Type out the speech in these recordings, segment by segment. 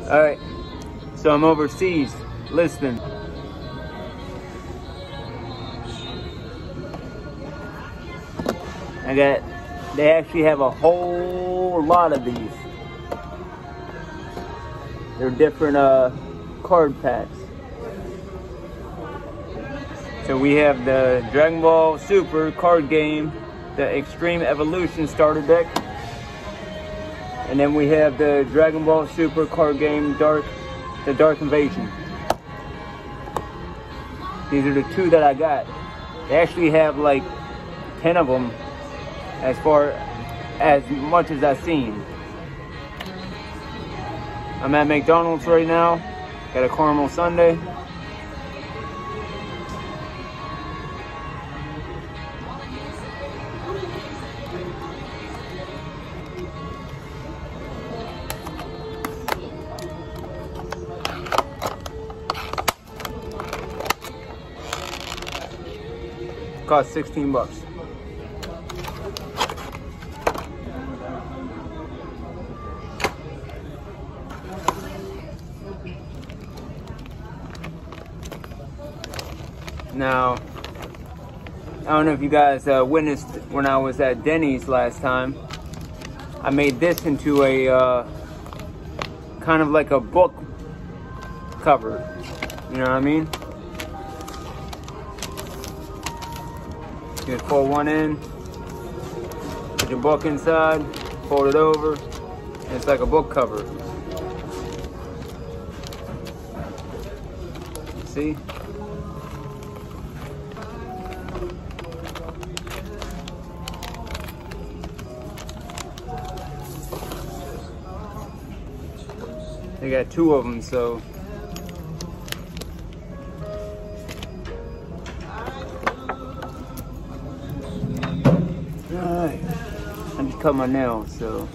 All right, so I'm overseas. Listen. They actually have a whole lot of these. They're different card packs. So we have the Dragon Ball Super card game, the Extreme Evolution starter deck. And then we have the Dragon Ball Super card game, the Dark Invasion. These are the two that I got. They actually have like 10 of them as much as I've seen. I'm at McDonald's right now. Got a caramel sundae. Cost 16 bucks. Now, I don't know if you guys witnessed when I was at Denny's last time. I made this into a kind of like a book cover. You know what I mean? Just fold one in, put your book inside, fold it over, and it's like a book cover. See? They got two of them, so. Alright, I just cut my nails, so.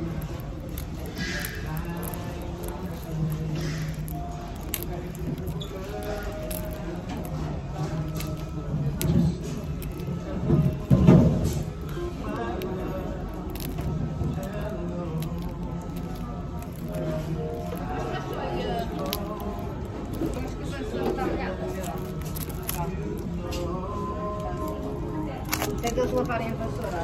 Tem duas lavarinas vassoura.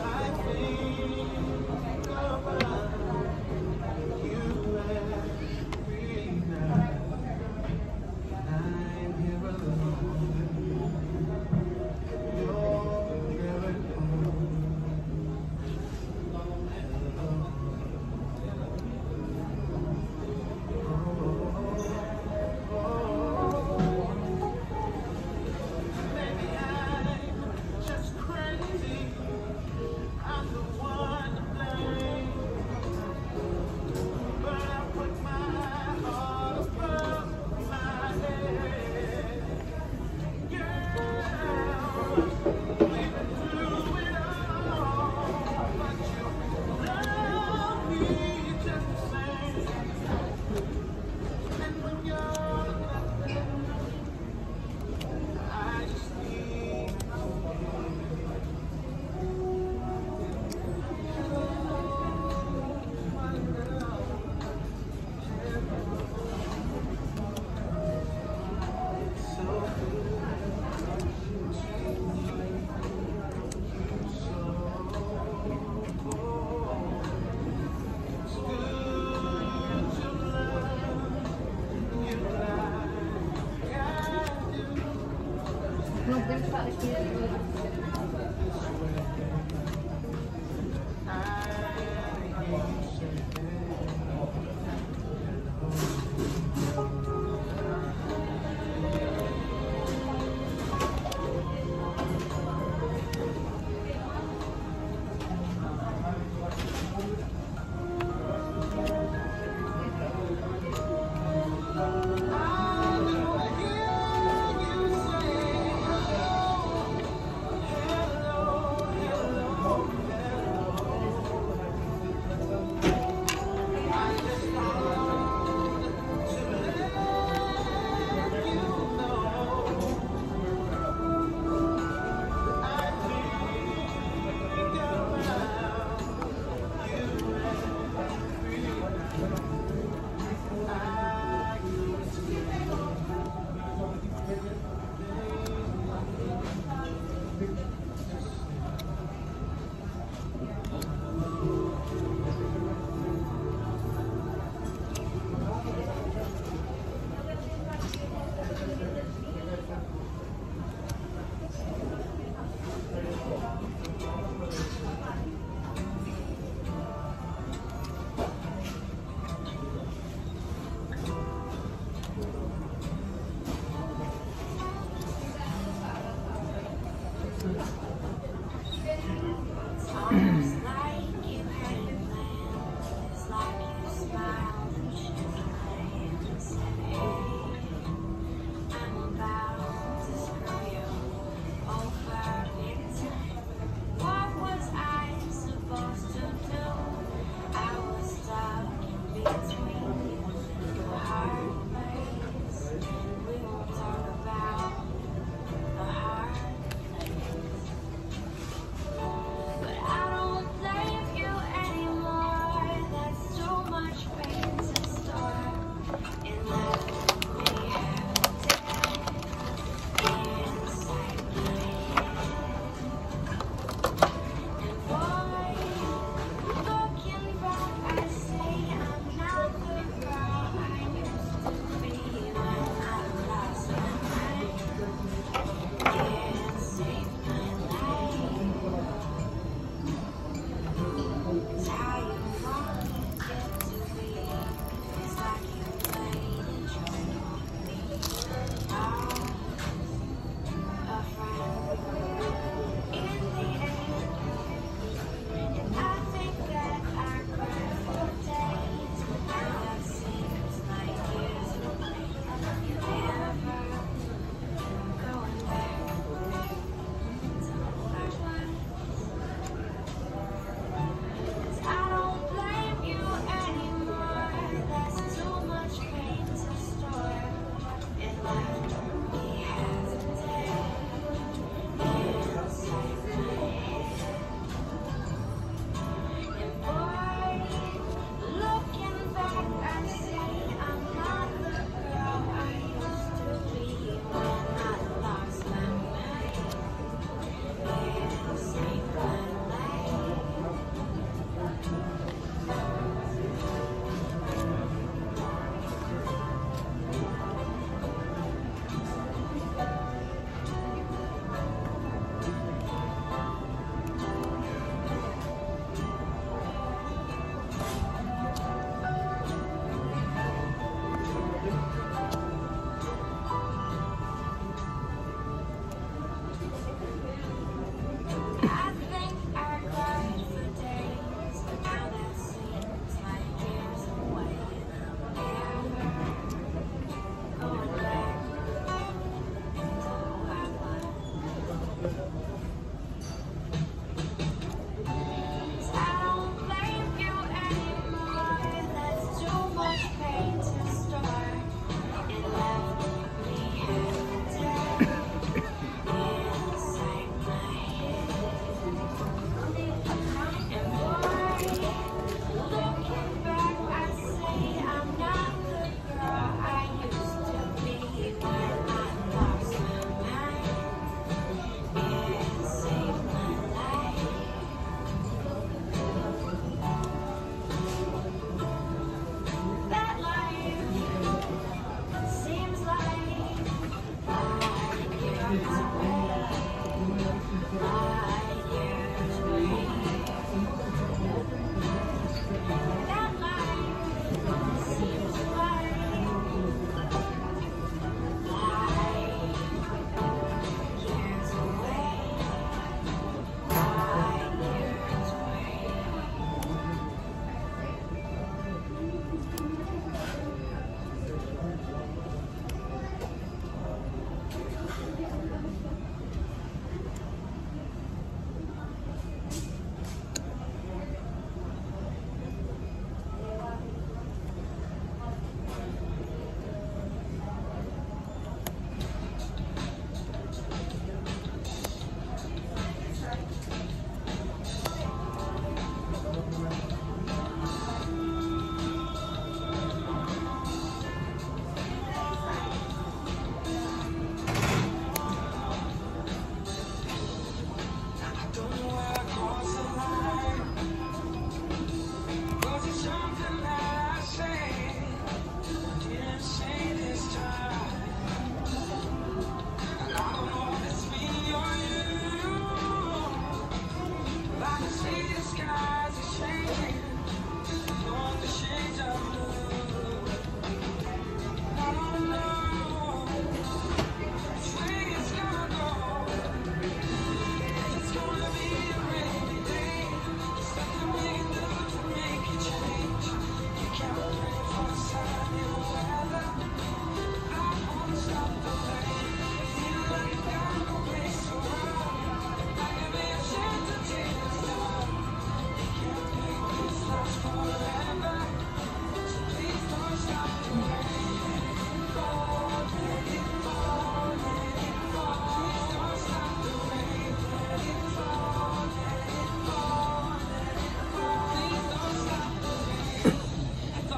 Não podemos estar aqui.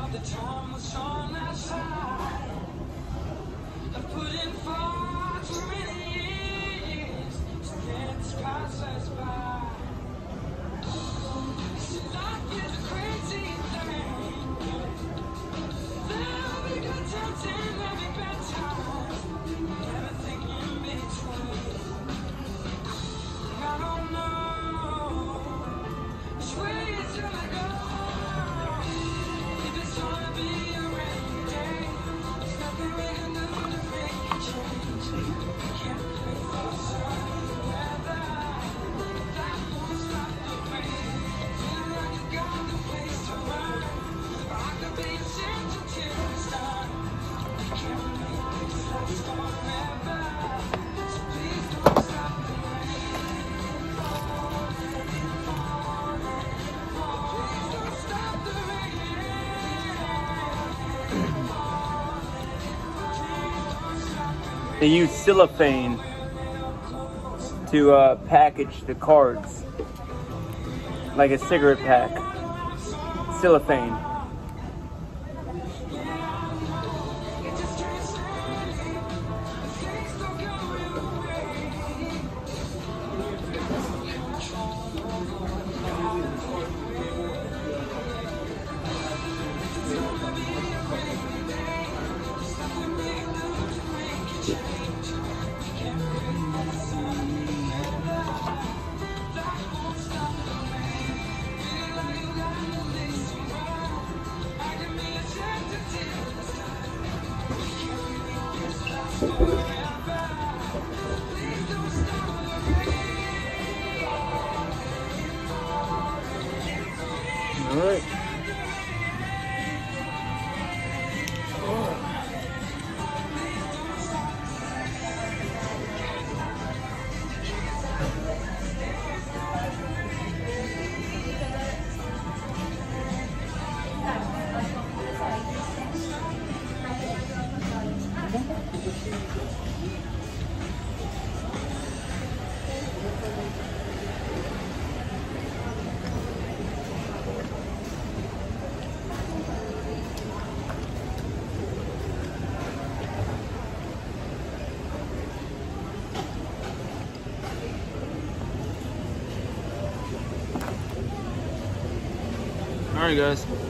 They use cellophane to package the cards, like a cigarette pack. Cellophane. All right. All right, guys.